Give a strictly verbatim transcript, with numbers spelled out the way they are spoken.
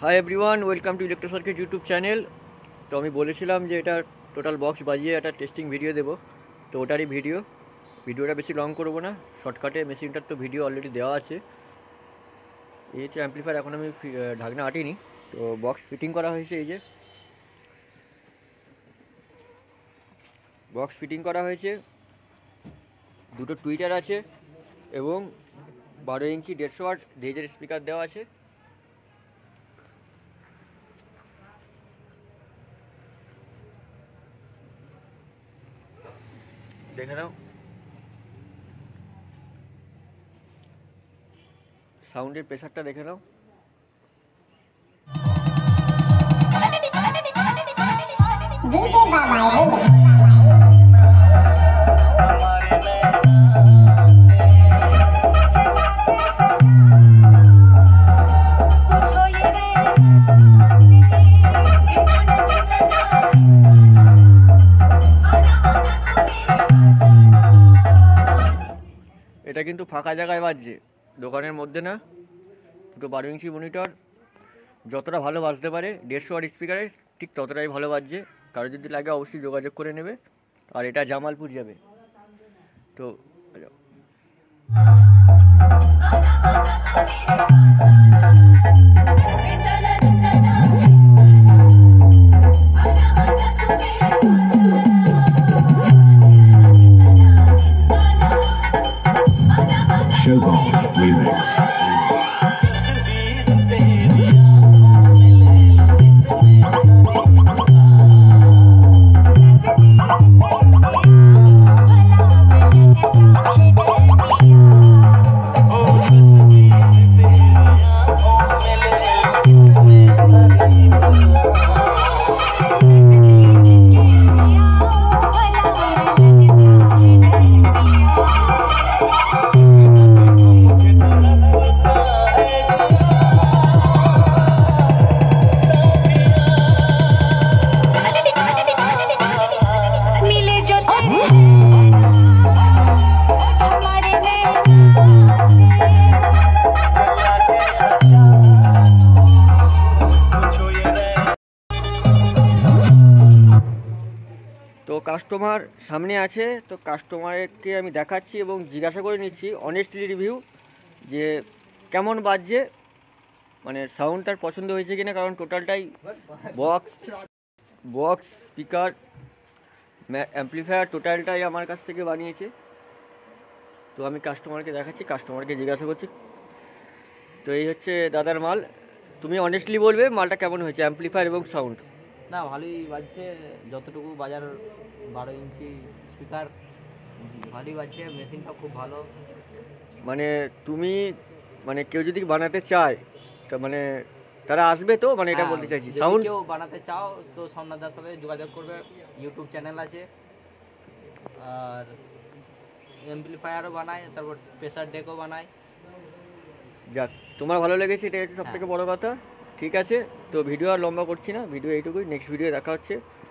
High everyone, welcome to electro circuit YouTube channel. তো আমি বলেছিলাম যে এটা টোটাল বক্স বাজিয়ে একটা টেস্টিং ভিডিও দেবো, তো ওটারই ভিডিও ভিডিওটা বেশি লং করবো না, শর্টকাটে। মেশিনটার তো ভিডিও অলরেডি দেওয়া আছে। এই হচ্ছে অ্যাম্পলিফায়ার, এখন আমি ঢাকনা আটিনি, তো বক্স ফিটিং করা হয়েছে। এই যে বক্স ফিটিং করা হয়েছে, দুটো টুইটার আছে এবং বারো ইঞ্চি দেড়শো ওয়াট ডেজের স্পিকার দেওয়া আছে। দেখে নাও, সাউন্ডের প্রেসারটা দেখে নাও। এটা কিন্তু ফাঁকা জায়গায় বাজছে, দোকানের মধ্যে না। দুটো বারো ইঞ্চি মনিটর, যতটা ভালো বাজতে পারে দেড়শো ওয়াট স্পিকারে ঠিক ততটাই ভালো বাজছে। কারো যদি লাগে অবশ্যই যোগাযোগ করে নেবে। আর এটা জামালপুর যাবে। তো তো কাস্টমার সামনে আছে, তো কাস্টমারকে আমি দেখাচ্ছি এবং জিজ্ঞাসা করে নিচ্ছি অনেস্টলি রিভিউ যে কেমন বাজছে, মানে সাউন্ড তার পছন্দ হয়েছে কিনা। কারণ টোটালটাই বক্স বক্স স্পিকার অ্যাম্পলিফায়ার টোটালটাই আমার কাছ থেকে বানিয়েছে। তো আমি কাস্টমারকে দেখাচ্ছি, কাস্টমারকে জিজ্ঞাসা করছি। তো এই হচ্ছে দাদার মাল। তুমি অনেস্টলি বলবে মালটা কেমন হয়েছে, অ্যাম্পলিফায়ার এবং সাউন্ড। না, ভালোই বাজছে, যতটুকু বাজার বারো ইঞ্চি স্পিকার ভালোই বাজছে, মেশিনটা খুব ভালো। মানে তুমি মানে কেউ যদি বানাতে চায় তো মানে তারা আসবে তো, মানে এটা বলতে চাইছি। সাউন্ড কেউ বানাতে চাও তো সোমনাথদার সাথে যোগাযোগ করবে, ইউটিউব চ্যানেল আছে। আর অ্যাম্পলিফায়ারও বানায়, তারপর প্রেসার ডেকও বানায়। যাক, তোমার ভালো লেগেছে, এটা হচ্ছে সব থেকে বড় কথা। ঠিক আছে, তো ভিডিও আর লম্বা করছি না, ভিডিও এইটুকুই। নেক্সট ভিডিও দেখা হচ্ছে।